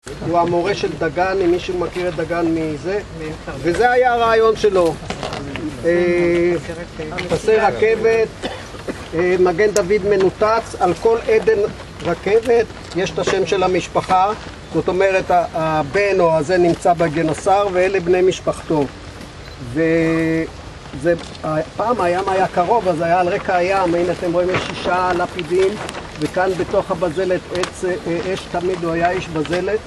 הוא המורה של דגן, אם מישהו מכיר את דגן מזה, וזה היה הרעיון שלו. פסי רכבת, מגן דוד מנותץ, על כל עדן רכבת יש את השם של המשפחה, זאת אומרת הבן או הזה נמצא בגינוסר ואלה בני משפחתו. פעם הים היה קרוב, אז היה על רקע הים, הנה אתם רואים יש 6 לפידים, וכאן בתוך הבזלת אש תמיד הוא היה איש בזלת,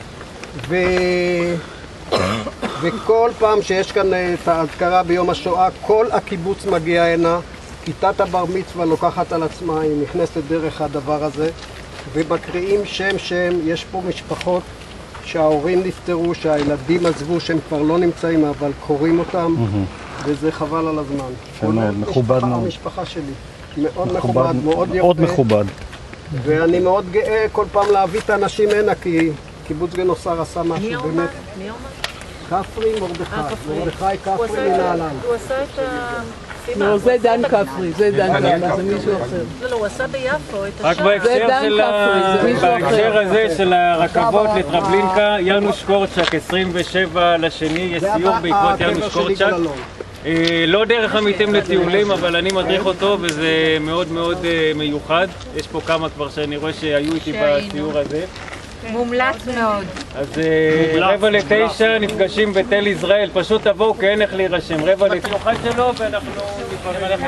וכל פעם שיש כאן את ההזכרה ביום השואה, כל הקיבוץ מגיע הנה, כיתת הבר מצווה לוקחת על עצמה, היא נכנסת דרך הדבר הזה, ומקריאים שם, יש פה משפחות שההורים נפטרו, שהילדים עזבו, שהם כבר לא נמצאים, אבל קוראים אותם, וזה חבל על הזמן. מאוד מכובד מאוד. המשפחה שלי, מאוד מכובד, מאוד יפה. מאוד מכובד. ואני מאוד גאה כל פעם להביא את האנשים הנה, כי קיבוץ גינוסר עשה משהו באמת. מי אומר? כפרי מרדכי כפרי מנהלן. הוא עשה את ה... לא, זה דן כפרי, זה מישהו אחר. לא, הוא עשה ביפו את רק השם. בהקשר הזה של הרכבות לטרבלינקה, יאנוש קורצ'ק, 27 לשני, יש סיור בעקבות יאנוש קורצ'ק. לא דרך עמיתים לטיולים, אבל אני מדריך אותו וזה מאוד מאוד מיוחד. יש פה כמה כבר שאני רואה שהיו איתי בסיור הזה. מומלץ מאוד. אז 8:45 נפגשים בתל ישראל, פשוט תבואו כי אין איך להירשם. 8:45 שלו ואנחנו נפעמים עליכם.